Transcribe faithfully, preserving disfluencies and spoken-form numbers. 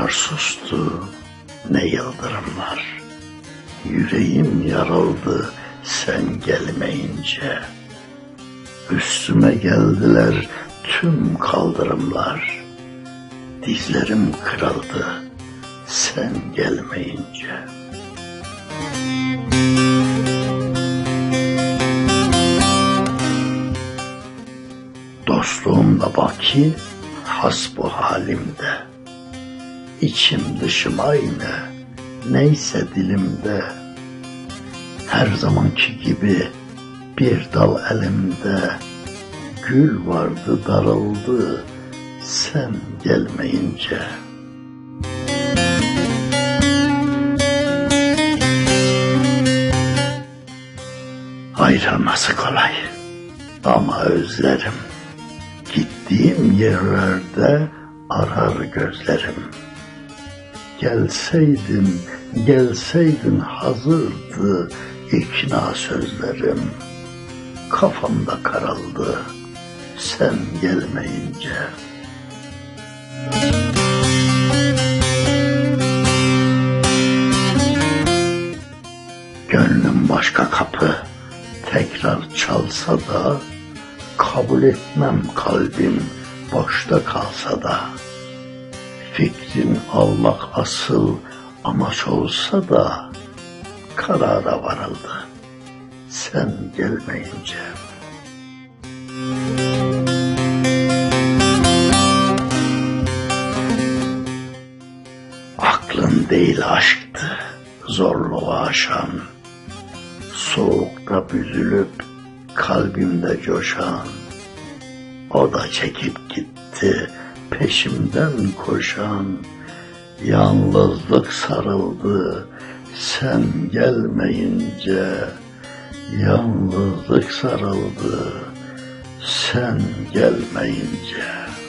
Rüzgar sustu, ne yıldırımlar. Yüreğim yarıldı sen gelmeyince. Üstüme geldiler tüm kaldırımlar. Dizlerim kırıldı sen gelmeyince. Dostluğumla baki has bu halimde. İçim dışım aynı, neyse dilimde. Her zamanki gibi bir dal elimde. Gül vardı daraldı sen gelmeyince. Ayrılması kolay ama özlerim. Gittiğim yerlerde arar gözlerim. Gelseydin, gelseydin hazırdı ikna sözlerim. Kafamda karaldı sen gelmeyince. Gönlüm başka kapı tekrar çalsa da, kabul etmem kalbim boşta kalsa da. Fikrin almak asıl amaç olsa da, karara varıldı sen gelmeyince. Aklın değil aşktı zorluğu aşan, soğukta büzülüp kalbimde coşan. O da çekip gitti peşimden koşan. Yalnızlık sarıldı sen gelmeyince. Yalnızlık sarıldı sen gelmeyince.